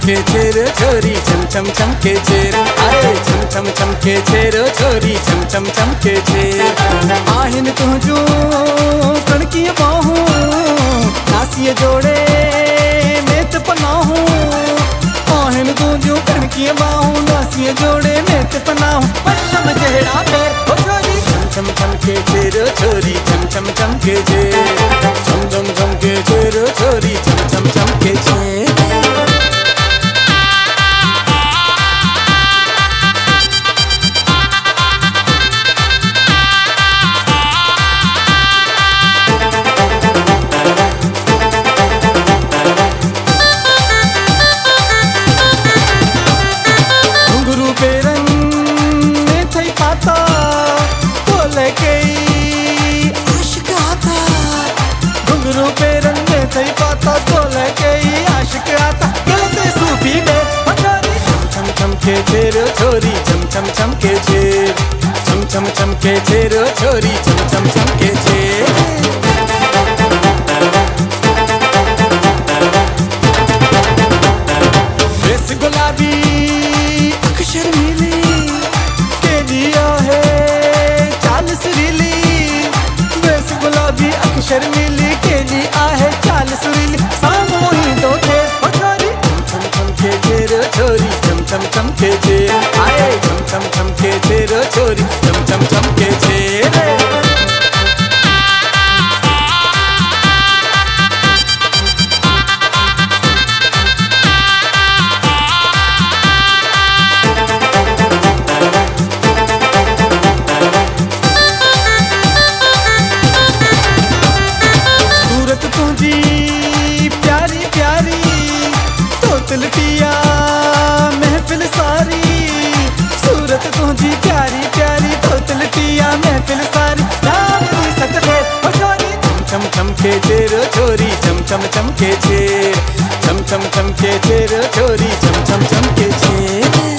चमके छेर छोरी चम चम चमके छेर, अरे चम चम चमके छेर छोरी चम चम चमके छेर। आहिन तुझू कणकी बाहू नासिए जोड़े मेत पनाहू, आहिन तुझू कणकी बाहू नासिए जोड़े मेत पनाहू। पश्चिम जहरा पैर हो छोरी चम चम चमके छेर छोरी चम चम चमके छेर, चम चम चमके छेर छोरी चम चम चमके छेर। घुंघरू पे रंग में थई पाता तो लेके ही आशिक आता, गलते सूफी में छोरी चम चम के छेर छोरी चम चम चमके छेर, चम चम चमके छेर छोरी चम चम चमके छेर। बेस गुलाबी अक्षर मिली के दिया है चाल सुरीली, बेस गुलाबी अक्षर मिली के जी आहे चाल सुरीली। सामो ही दो थे छोरी चम चम चमके छेर छोरी चम चम चमके छेर, आए चम चम चमके छेर छोरी चम चम चमके छेर। प्यारी प्यारी तोतलटिया महफिल सारी, सूरत तुझी प्यारी प्यारी तोतलटिया महफिल सारी। छोरी चम चम चमके छेर छोरी चम चम चमके छेर, चम चम चमके छेर छोरी चम चम चमके छेर।